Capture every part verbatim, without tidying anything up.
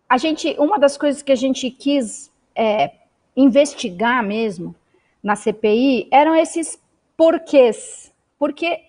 a gente, uma das coisas que a gente quis é, investigar mesmo na C P I eram esses porquês. Porque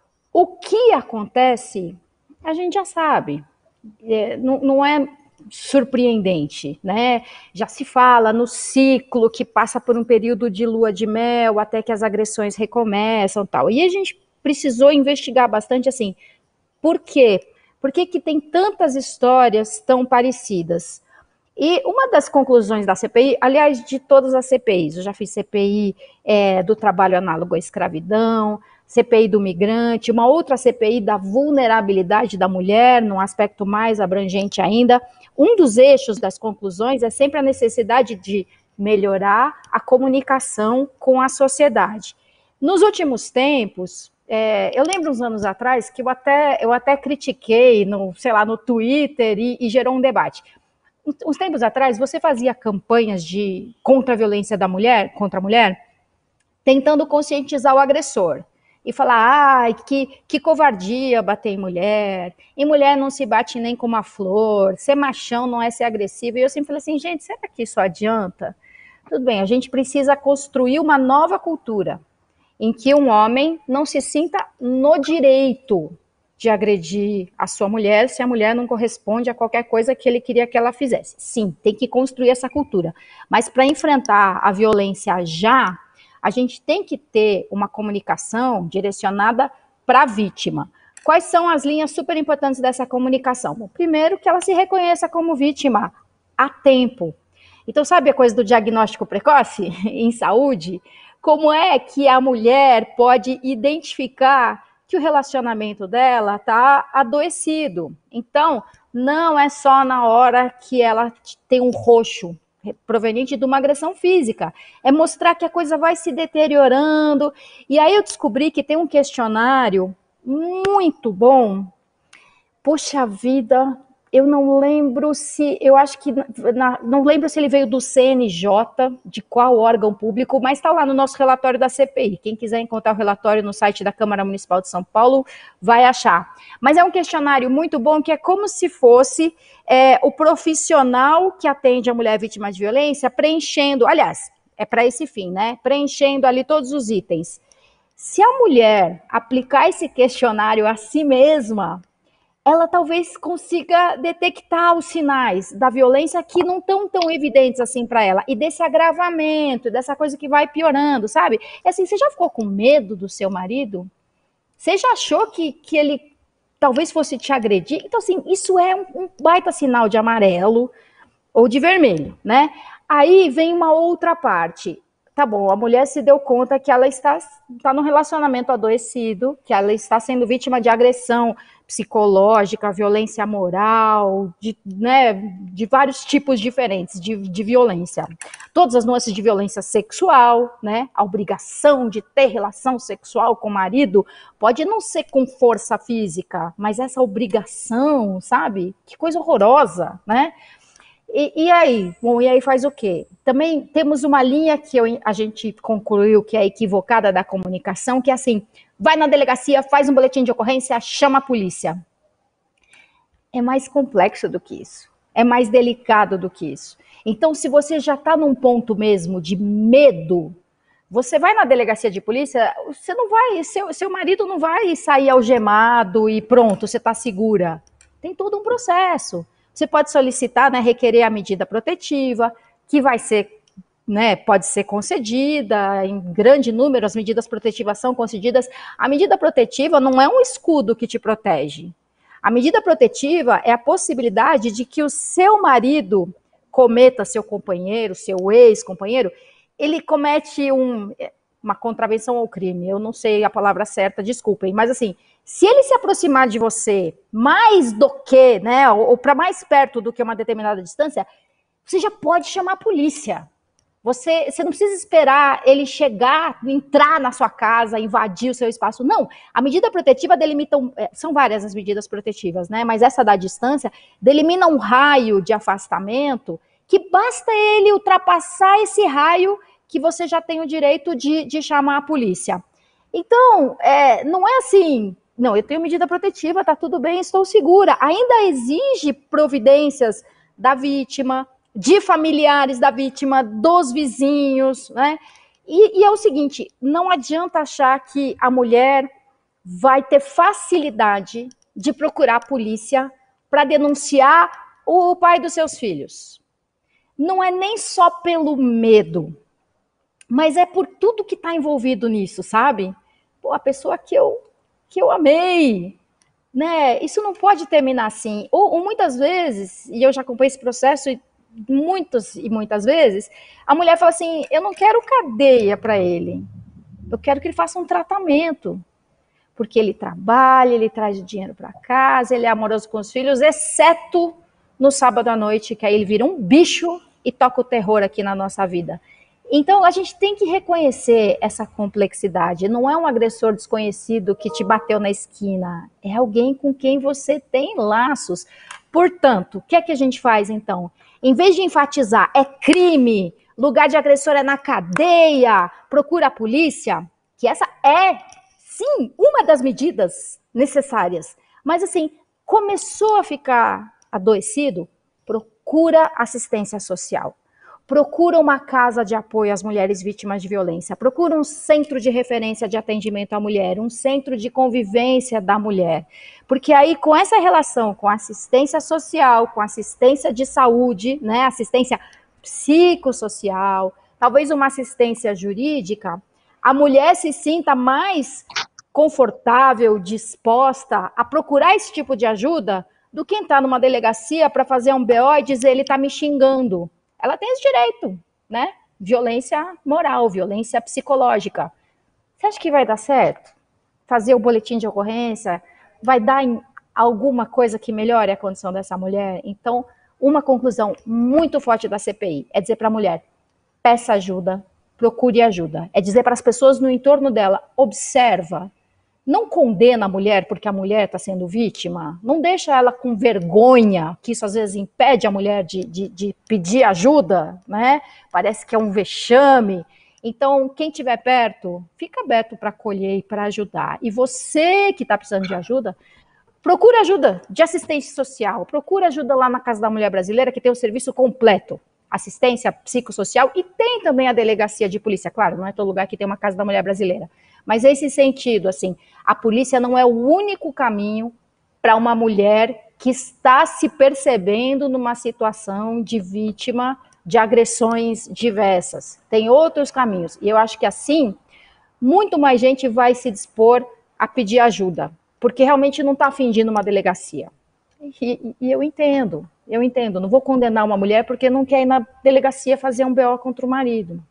o que acontece, a gente já sabe. É, não, não é surpreendente, né? Já se fala no ciclo que passa por um período de lua de mel até que as agressões recomeçam, tal. E a gente precisou investigar bastante, assim, por quê? Por que que tem tantas histórias tão parecidas? E uma das conclusões da C P I, aliás, de todas as C P Is, eu já fiz C P I é, do trabalho análogo à escravidão, C P I do migrante, uma outra C P I da vulnerabilidade da mulher, num aspecto mais abrangente ainda. Um dos eixos das conclusões é sempre a necessidade de melhorar a comunicação com a sociedade. Nos últimos tempos, é, eu lembro uns anos atrás que eu até, eu até critiquei no, sei lá, no Twitter e, e gerou um debate. Uns tempos atrás, você fazia campanhas de contra a violência da mulher, contra a mulher, tentando conscientizar o agressor. E falar, ai, que, que covardia bater em mulher, e mulher não se bate nem com uma flor, ser machão não é ser agressivo. E eu sempre falei assim, gente, será que isso adianta? Tudo bem, a gente precisa construir uma nova cultura, em que um homem não se sinta no direito de agredir a sua mulher se a mulher não corresponde a qualquer coisa que ele queria que ela fizesse. Sim, tem que construir essa cultura. Mas para enfrentar a violência já, a gente tem que ter uma comunicação direcionada para a vítima. Quais são as linhas super importantes dessa comunicação? Bom, primeiro, que ela se reconheça como vítima a tempo. Então, sabe a coisa do diagnóstico precoce em saúde? Como é que a mulher pode identificar que o relacionamento dela está adoecido? Então, não é só na hora que ela tem um roxo proveniente de uma agressão física, é mostrar que a coisa vai se deteriorando. E aí eu descobri que tem um questionário muito bom. Poxa vida, eu não lembro se, eu acho que, na, não lembro se ele veio do C N J, de qual órgão público, mas está lá no nosso relatório da C P I. Quem quiser encontrar o relatório no site da Câmara Municipal de São Paulo, vai achar. Mas é um questionário muito bom, que é como se fosse é, o profissional que atende a mulher vítima de violência preenchendo, aliás, é para esse fim, né? Preenchendo ali todos os itens. Se a mulher aplicar esse questionário a si mesma, ela talvez consiga detectar os sinais da violência que não estão tão evidentes assim para ela, e desse agravamento, dessa coisa que vai piorando, sabe? É assim, você já ficou com medo do seu marido? Você já achou que, que ele talvez fosse te agredir? Então, assim, isso é um, um baita sinal de amarelo ou de vermelho, né? Aí vem uma outra parte. Tá bom, a mulher se deu conta que ela está, está num relacionamento adoecido, que ela está sendo vítima de agressão psicológica, violência moral, de, né, de vários tipos diferentes de, de violência. Todas as nuances de violência sexual, né? A obrigação de ter relação sexual com o marido pode não ser com força física, mas essa obrigação, sabe? Que coisa horrorosa, né? E, e aí? Bom, e aí faz o quê? Também temos uma linha que eu, a gente concluiu que é equivocada da comunicação, que é assim, vai na delegacia, faz um boletim de ocorrência, chama a polícia. É mais complexo do que isso. É mais delicado do que isso. Então, se você já está num ponto mesmo de medo, você vai na delegacia de polícia, você não vai, seu, seu marido não vai sair algemado e pronto, você está segura. Tem todo um processo. Você pode solicitar, né, requerer a medida protetiva, que vai ser, né, pode ser concedida, em grande número as medidas protetivas são concedidas. A medida protetiva não é um escudo que te protege. A medida protetiva é a possibilidade de que o seu marido cometa, seu companheiro, seu ex-companheiro, ele comete um, uma contravenção ao crime, eu não sei a palavra certa, desculpem, mas assim, se ele se aproximar de você mais do que, né, ou, ou para mais perto do que uma determinada distância, você já pode chamar a polícia. Você, você não precisa esperar ele chegar, entrar na sua casa, invadir o seu espaço. Não, a medida protetiva delimita, um, são várias as medidas protetivas, né? Mas essa da distância delimina um raio de afastamento que basta ele ultrapassar esse raio que você já tem o direito de, de chamar a polícia. Então, é, não é assim, não, eu tenho medida protetiva, tá tudo bem, estou segura. Ainda exige providências da vítima, de familiares da vítima, dos vizinhos, né? E, e é o seguinte, não adianta achar que a mulher vai ter facilidade de procurar a polícia para denunciar o pai dos seus filhos. Não é nem só pelo medo, mas é por tudo que está envolvido nisso, sabe? Pô, a pessoa que eu, que eu amei, né? Isso não pode terminar assim. Ou, ou muitas vezes, e eu já acompanhei esse processo e muitas e muitas vezes, a mulher fala assim, eu não quero cadeia para ele, eu quero que ele faça um tratamento, porque ele trabalha, ele traz dinheiro para casa, ele é amoroso com os filhos, exceto no sábado à noite, que aí ele vira um bicho e toca o terror aqui na nossa vida. Então, a gente tem que reconhecer essa complexidade. Não é um agressor desconhecido que te bateu na esquina. É alguém com quem você tem laços. Portanto, o que é que a gente faz, então? Em vez de enfatizar, é crime, lugar de agressor é na cadeia, procura a polícia, que essa é, sim, uma das medidas necessárias. Mas, assim, começou a ficar adoecido, procura assistência social. Procura uma casa de apoio às mulheres vítimas de violência, procura um centro de referência de atendimento à mulher, um centro de convivência da mulher. Porque aí, com essa relação com assistência social, com assistência de saúde, né, assistência psicossocial, talvez uma assistência jurídica, a mulher se sinta mais confortável, disposta a procurar esse tipo de ajuda do que entrar numa delegacia para fazer um B O e dizer ele está me xingando. Ela tem esse direito, né? Violência moral, violência psicológica. Você acha que vai dar certo? Fazer o boletim de ocorrência? Vai dar em alguma coisa que melhore a condição dessa mulher? Então, uma conclusão muito forte da C P I é dizer para a mulher, peça ajuda, procure ajuda. É dizer para as pessoas no entorno dela, observa. Não condena a mulher porque a mulher está sendo vítima, não deixa ela com vergonha, que isso às vezes impede a mulher de, de, de pedir ajuda, né? Parece que é um vexame. Então, quem estiver perto, fica aberto para acolher e para ajudar. E você que está precisando de ajuda, procura ajuda de assistência social, procura ajuda lá na Casa da Mulher Brasileira, que tem o serviço completo. Assistência psicossocial e tem também a delegacia de polícia, claro, não é todo lugar que tem uma Casa da Mulher Brasileira. Mas esse sentido, assim, a polícia não é o único caminho para uma mulher que está se percebendo numa situação de vítima de agressões diversas. Tem outros caminhos. E eu acho que assim, muito mais gente vai se dispor a pedir ajuda, porque realmente não está afim de ir numa delegacia. E, e eu entendo, eu entendo. Não vou condenar uma mulher porque não quer ir na delegacia fazer um B O contra o marido.